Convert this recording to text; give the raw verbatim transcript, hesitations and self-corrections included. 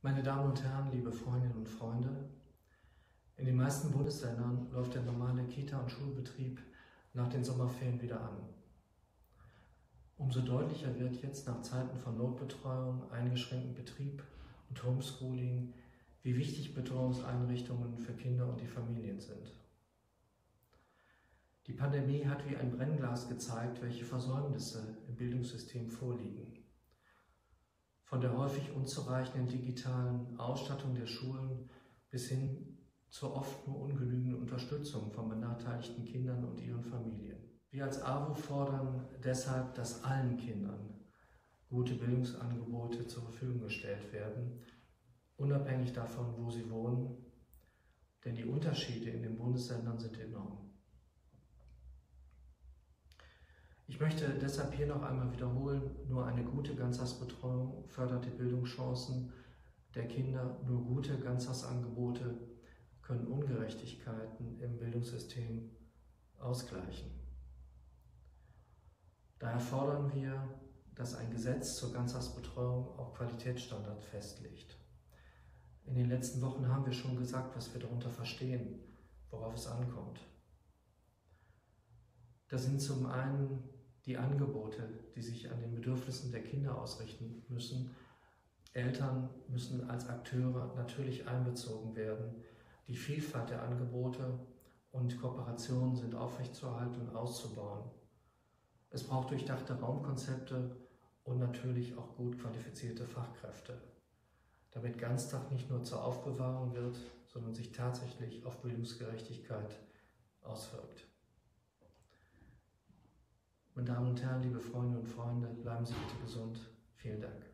Meine Damen und Herren, liebe Freundinnen und Freunde, in den meisten Bundesländern läuft der normale Kita- und Schulbetrieb nach den Sommerferien wieder an. Umso deutlicher wird jetzt nach Zeiten von Notbetreuung, eingeschränktem Betrieb und Homeschooling, wie wichtig Betreuungseinrichtungen für Kinder und die Familien sind. Die Pandemie hat wie ein Brennglas gezeigt, welche Versäumnisse im Bildungssystem vorliegen. Von der häufig unzureichenden digitalen Ausstattung der Schulen bis hin zur oft nur ungenügenden Unterstützung von benachteiligten Kindern und ihren Familien. Wir als A W O fordern deshalb, dass allen Kindern gute Bildungsangebote zur Verfügung gestellt werden, unabhängig davon, wo sie wohnen, denn die Unterschiede in den Bundesländern sind enorm. Ich möchte deshalb hier noch einmal wiederholen, nur eine gute Ganztagsbetreuung fördert die Bildungschancen der Kinder, nur gute Ganztagsangebote können Ungerechtigkeiten im Bildungssystem ausgleichen. Daher fordern wir, dass ein Gesetz zur Ganztagsbetreuung auch Qualitätsstandards festlegt. In den letzten Wochen haben wir schon gesagt, was wir darunter verstehen, worauf es ankommt. Das sind zum einen die Angebote, die sich an den Bedürfnissen der Kinder ausrichten müssen. Eltern müssen als Akteure natürlich einbezogen werden. Die Vielfalt der Angebote und Kooperationen sind aufrechtzuerhalten und auszubauen. Es braucht durchdachte Raumkonzepte und natürlich auch gut qualifizierte Fachkräfte, damit Ganztag nicht nur zur Aufbewahrung wird, sondern sich tatsächlich auf Bildungsgerechtigkeit auswirkt. Meine Damen und Herren, liebe Freundinnen und Freunde, bleiben Sie bitte gesund. Vielen Dank.